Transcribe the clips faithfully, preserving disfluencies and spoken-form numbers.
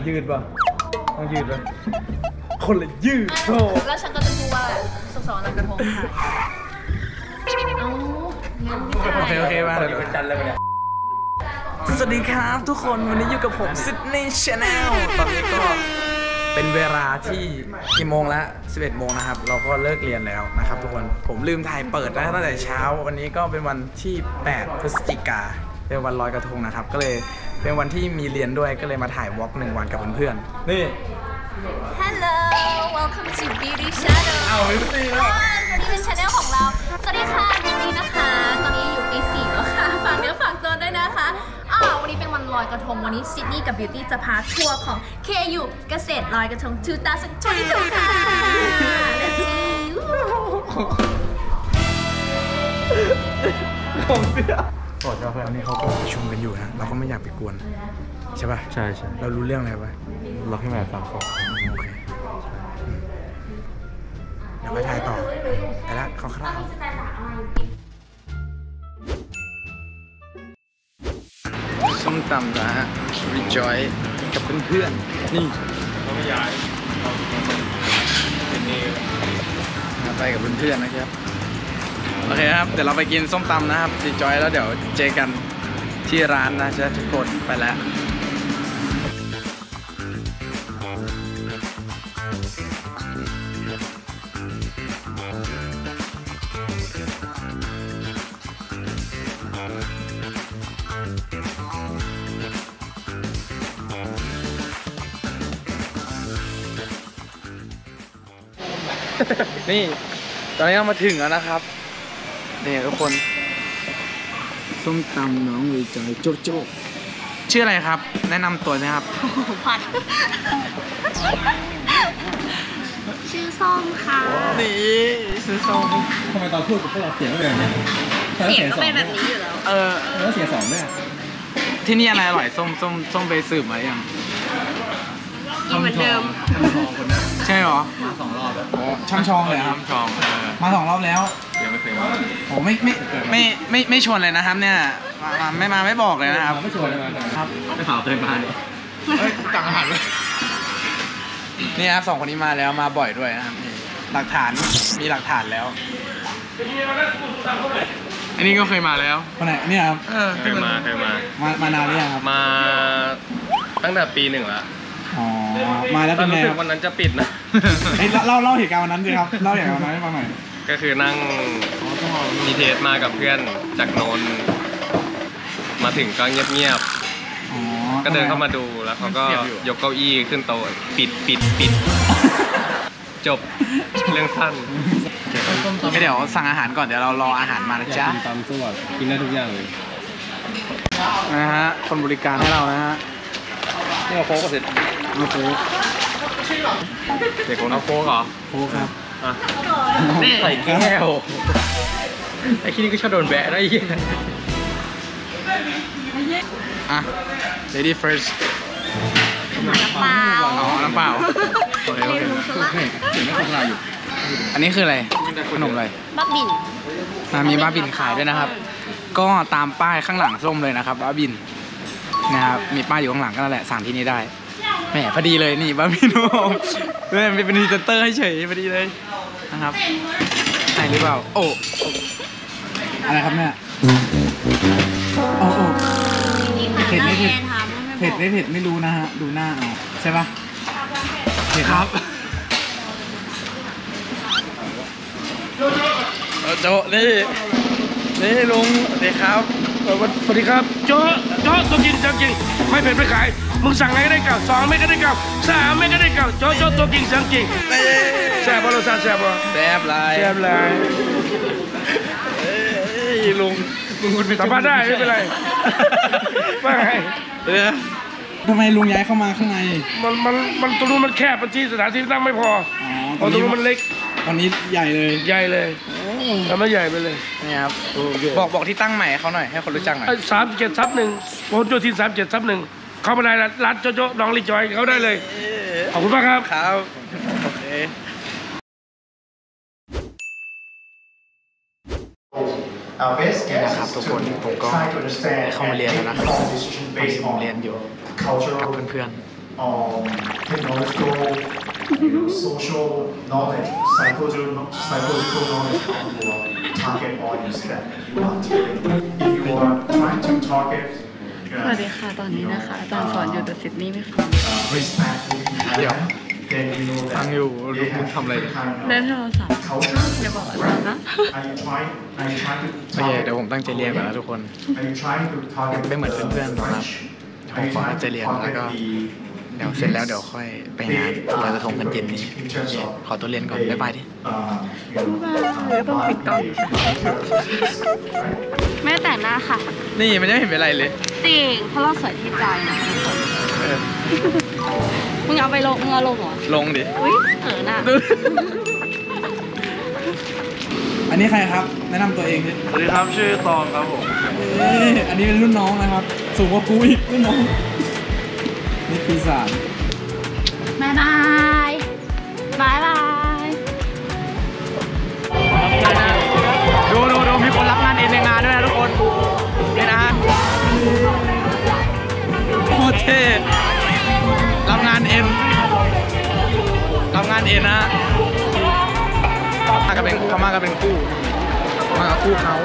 ยืดป่ะต้องยืดป่ะคนละยืดโธ่แล้วฉันก็จะพูดว่าสุขสันต์วันลอยกระทงค่ะเอาโอเคโอเคมาเลยเป็นจันเลยเนี่ยสวัสดีครับทุกคนวันนี้อยู่กับผมซิดนีย์ชาแนลตอนนี้ก็เป็นเวลาที่กี่โมงแล้วสิบเอ็ดโมงนะครับเราก็เลิกเรียนแล้วนะครับทุกคนผมลืมถ่ายเปิดตั้งแต่เช้าวันนี้ก็เป็นวันที่แปดพฤศจิกาเป็นวันลอยกระทงนะครับก็เลยเป็นวันที่มีเรียนด้วยก็เลยมาถ่ายวอล์กหนึ่งวันกับเพื่อนๆนี่ Hello welcome to Beauty Channel เอาไม่ตีแล้ววันนี้เป็นชาแนลของเราสวัสดีค่ะวันนี้นะคะตอนนี้อยู่ปีสี่แล้วค่ะฝากเนื้อฝากตัวด้วยนะคะอ้าววันนี้เป็นวันลอยกระทงวันนี้ซิดนีย์กับ Beauty จะพาทัวร์ของ เค ยู เกษตรลอยกระทงสองพันยี่สิบสองค่ะ Let's see ของเสียบอกเจ้าเพื่อนนี่เขาก็ประชุมกันอยู่นะเราก็ไม่อยากไปกวนใช่ป่ะใช่ใช่เรารู้เรื่องอะไรป่ะเราแค่แบบฟังเขาโอเคเดี๋ยวไปถ่ายต่อแต่ละคร่าวๆส้มตำนะฮะ Rejoice กับเพื่อนๆนี่เขาไม่ย้ายไปกับเพื่อนๆนะครับโอเคครับเดี๋ยวเราไปกินส้มตำนะครับ Rejoice แล้วเดี๋ยวเจอกันที่ร้านนะจ๊ะทุกคนไปแล้วนี่ตอนนี้เรามาถึงแล้วนะครับนี่ทุกคนส้มตำน้องวีจอยโจโจ้ชื่ออะไรครับแนะนำตัวนะครับพัดชื่อส้มค่ะนี่ชื่อส้มทำไมตอนพูดกับพวกเราเสียงเลยเสียงก็เป็นแบบนี้อยู่แล้วเออแล้วเสียงสองเนี่ยที่นี่อะไรอร่อยส้มส้มส้มไปสืบมายังกินเหมือนเดิมใช่หรอมาสองรอบแล้วอ๋อช่างชองเลยครับช่างชองมาสองรอบแล้วยังไม่เคยมาโอ้ไม่ไม่ไม่ไม่ไม่ชวนเลยนะครับเนี่ยมาไม่มาไม่บอกเลยนะครับไม่ชวนเลยครับไม่ข่าวเคยมาเนี่ยต่างอาหารเลยนี่ครับสองคนนี้มาแล้วมาบ่อยด้วยนะครับนี่หลักฐานมีหลักฐานแล้วอันนี้ก็เคยมาแล้วคนไหนนี่ครับเคยมาเคยมามามานานหรือยังครับมาตั้งแต่ปีหนึ่งแล้วอ๋อมาแล้วเป็นไงครับวันนั้นจะปิดนะเล่าเล่าเหตุการณ์วันนั้นสิครับเล่าเหตุการณ์วันนั้นให้ฟังหน่อยก็คือนั่งมีเทสมากับเพื่อนจากโนนมาถึงก็เงียบๆก็เดินเข้ามาดูแล้วเขาก็ยกเก้าอี้ขึ้นโต๊ะปิดปิดปิดจบเรื่องสั้นไม่เดี๋ยวสั่งอาหารก่อนเดี๋ยวเรารออาหารมานะจ๊ะตามสวัสดิ์กินได้ทุกอย่างเลยนะฮะคนบริการให้เรานะฮะนี่เอาโค้กก็เสร็จเอาโค้กเด็กคนเอาโค้กเหรอโค้กครับอ่ะใส่แก้วไอ้ที่นี่ก็ชอบโดนแบะได้ยังอ่ะ lady first น้ำเปล่าอ๋อน้ำเปล่าโอเคโอเคเดี๋ยวไม่ต้องลาอยู่อันนี้คืออะไรขนมอะไรบ้าบินมีบ้าบินขายด้วยนะครับก็ตามป้ายข้างหลังส้มเลยนะครับบ้าบินนะครับมีป้ายอยู่ข้างหลังก็นั่นแหละสั่งที่นี่ได้แหมพอดีเลยนี่บ้าบินโอ้เลยเป็นพรีเซนเตอร์ให้เฉยพอดีเลยนะครับใช่หรือเปล่าโอ้อะไรครับเนี่ยโอ้โอ้เผ็ดไม่เผ็ดเผ็ดไม่เผ็ดไม่รู้นะฮะดูหน้าเอาใช่ปะเผ็ดครับโจนี่นี่ลุงสวัสดีครับสวัสดีครับโจ๊ะโจ๊ะตัวกินตัวกินไม่เผ็ดไม่ขายมึงสั่งอะไรก็ได้เก่าสองไม่ก็ได้เก่าสามไม่ก็ได้เก่าโจ๊ะโจ๊ะตัวกินเสียงกินแซ่บบ่รสชาติแซ่บบ่แซ่บลายแซ่บลายลุงลุงคุณเป็นสัมภาษณ์ได้ไม่เป็นไรว่าไงเออทำไมลุงย้ายเข้ามาข้างในมันมันมันตรงนู้นมันแคบมันที่สถานที่นั่งไม่พออ๋อตรงนู้นมันเล็กตอนนี้ใหญ่เลยใหญ่เลยทำให้ใหญ่ไปเลยนี่ครับบอกบอกที่ตั้งใหม่เขาหน่อยให้คนรู้จักหน่อยสามเจ็ดทับหนึ่งโพสต์โจทีสามเจ็ดทับหนึ่งเข้ามาได้ร้านโจ๊ะน้องรีจอยเขาได้เลยขอบคุณมากครับครับโอเคนะครับทุกคนผมก็เข้ามาเรียนแล้วนะครับตอนที่ผมเรียนอยู่กับเพื่อนๆ um, technological, you know, social knowledge, psychological, psychological knowledge of your target audience that you are targeting. If you are trying to target, สวัสดีค่ะตอนนี้นะคะอาจารย์สอนอยู่แต่ซิดนีย์ไม่ฟัง uh, respect Thailand, then you know ฟัง that อยู่ they คุณ have ทำอะไร different kind เล่น of โทรศัพท์ culture. อย่าบอกอาจารย์นะ Are you trying? Are you trying to โอเค target? เดี๋ยวผมตั้งใจเรียนก่อนนะทุกคน Are you trying to target ไม่เหมือนเพื่อนๆหรอกครับ the ผมขอตั้งใจเรียนแล้วก็เดี๋ยวเสร็จแล้วเดี๋ยวค่อยไปงานลอยกระทงกันเย็นนี้โอเคขอตัวเรียนก่อนบ๊ายบายดิต้องปิดกล้องแม่แต่งหน้าค่ะนี่มันยังไม่เห็นเป็นไรเลยจริงเพราะเราสวยที่ใจนะทุกคนเออมึงเอาไปลงมึงเอาลงเหรอลงดิอุ้ยเออน่ะอันนี้ใครครับแนะนำตัวเองดิสวัสดีครับชื่อตองครับผมเอ้ยอันนี้เป็นรุ่นน้องนะครับ สูงกว่ากูอีกรุ่นน้องนี่ปีศาจบายบายบายบายดูดูดูมีคนรับงานเอ็นในงานด้วยนะทุกคนนี่นะฮะโคตรเท่รับงานเอ็นรับงานเอ็นนะมากันเป็นเขามากันเป็นคู่มากับคู่เขา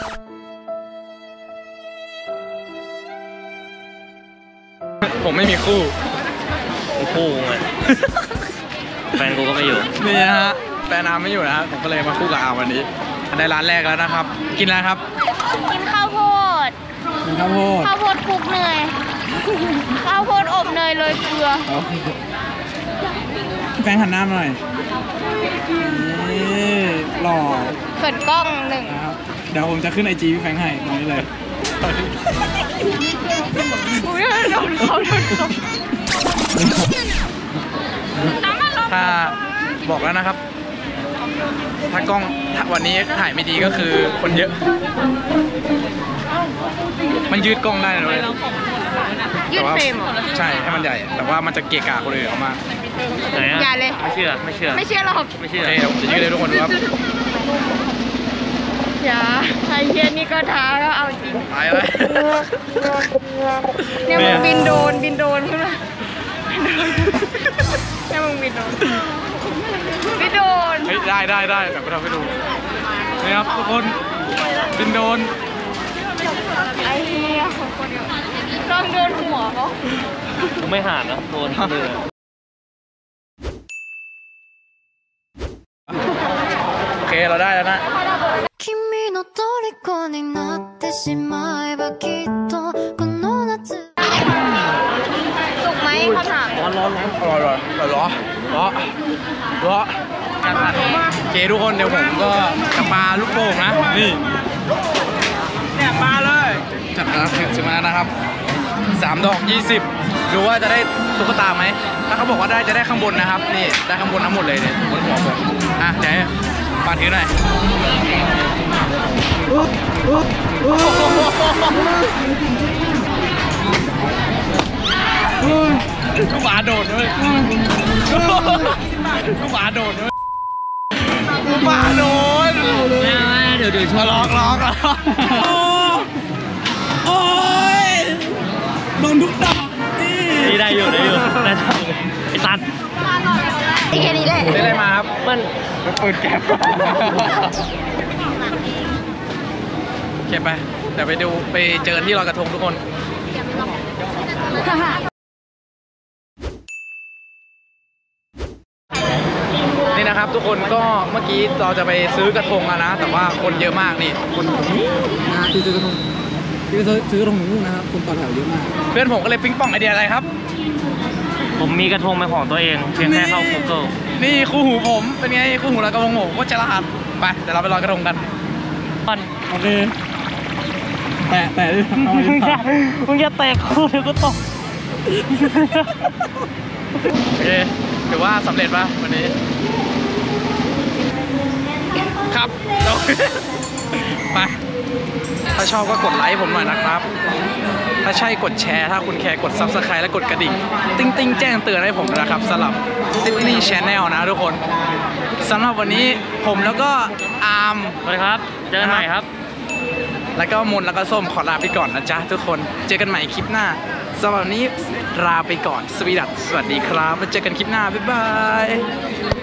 ผมไม่มีคู่คู่ไง แฟนกูก็ไม่อยู่นี่นะฮะแฟนอาร์มไม่อยู่นะฮะผมก็เลยมาคู่กับอาร์มวันนี้ได้ร้านแรกแล้วนะครับ กินอะไรครับกินข้าวโพดกินข้าวโพดข้าวโพดคลุกเนย ข้าวโพดอบเนยเลยเกลือเอาแฟนหันหน้ามาหน่อยนี่หล่อเขินกล้องหนึ่งนะครับเดี๋ยวผมจะขึ้นไอจีพี่แฟงให้ตรงนี้เลยอุ้ยโดนเขาโดนเขาน้ำมันลงถ้าบอกแล้วนะครับ ถ้ากล้องถ้าวันนี้ถ่ายไม่ดีก็คือคนเยอะ มันยืดกล้องได้นะเลยยืดเฟรมเหรอใช่ให้มันใหญ่ แต่ว่ามันจะเกะกะคนอื่นเขามากไหนอะอย่าเลยไม่เชื่อ ไม่เชื่อไม่เชื่อหรอกไม่โอเชื่อเคเดี๋ยวผมจะยืดให้ทุกคนดูครับอย่าไอ้เฮียนี่ก็ท้าก็เอาจริงตายเลยเนี่ยมึงบินโดนบินโดนขึ้นมาเนี่ยมึงบินโดนบินโดนเฮ้ยได้ได้ได้เดี๋ยวกูทำให้ดูนี่ครับทุกคนบินโดนไอ้เฮียของคนเดียวลองโดนหัวเขากูไม่ห่านนะโดนเลยโอเคเราได้แล้วนะ君の虜になってしまえばきっとこの夏สุกไหมคำถามร้อนร้อนร้อนร้อนร้อนร้อนร้อนร้อนโอเคทุกคนเดี๋ยวผมก็จะปาลูกโป่งนะนี่เนี่ยปาเลยจับแล้วถึงมาแล้วนะครับสามดอกยี่สิบดูว่าจะได้ตุ๊กตาไหมถ้าเขาบอกว่าได้จะได้ข้างบนนะครับนี่ได้ข้างบนทั้งหมดเลยเนี่ยบนหัวผมอ่ะเดี๋ยวปาถือหน่อยกูหมาโดดด้วยกูหมาโดดด้วยกูหมาโดดเดี๋ยวเดี๋ยวชวนร้องร้องอ่ะโอ้ยโดนทุกดอกนี่ได้อยู่ได้อยู่ได้ทำไอ้ตันไอ้แค่นี้แหละได้อะไรมาครับมันเปิดแก๊ปโอเคไปเดี๋ยวไปดูไปเจอที่ลอยกระทงทุกคน นี่นะครับทุกคนก็เมื่อกี้เราจะไปซื้อกระทงอะนะ แต่ว่าคนเยอะมากนี่คนนะคือซื้อกระทงคือซื้อกระทงนู่นนะครับคนต่อแถวเยอะมากเพื่อนผมก็เลยปิ๊งป่องไอเดียอะไรครับผมมีกระทงเป็นของตัวเองเพียงแค่เข้า Google นี่คู่หูผมเป็นไงคู่หูแล้วกระทงผมก็จะรหัสไปเดี๋ยวเราไปลอยกระทงกันโอเคแตะแตะดิมึงจะมึงจะแตกคู่เดี๋ยวก็ตกโอเคถือว่าสำเร็จป่ะวันนี้ครับไปถ้าชอบก็กดไลค์ผมหน่อยนะครับถ้าใช่กดแชร์ถ้าคุณแคร์กด ซับสไครบ์ และกดกระดิ่งติ๊งติ๊งแจ้งเตือนให้ผมนะครับสำหรับ Sydney Channel นะทุกคนสำหรับวันนี้ผมแล้วก็อาร์มสวัสดีครับเจอกันใหม่ครับแล้วก็มนแล้วก็ส้มขอลาไปก่อนนะจ๊ะทุกคนเจอกันใหม่คลิปหน้าสำหรับวันนี้ลาไปก่อนสวีดัสสวัสดีครับมาเจอกันคลิปหน้าบ๊ายบาย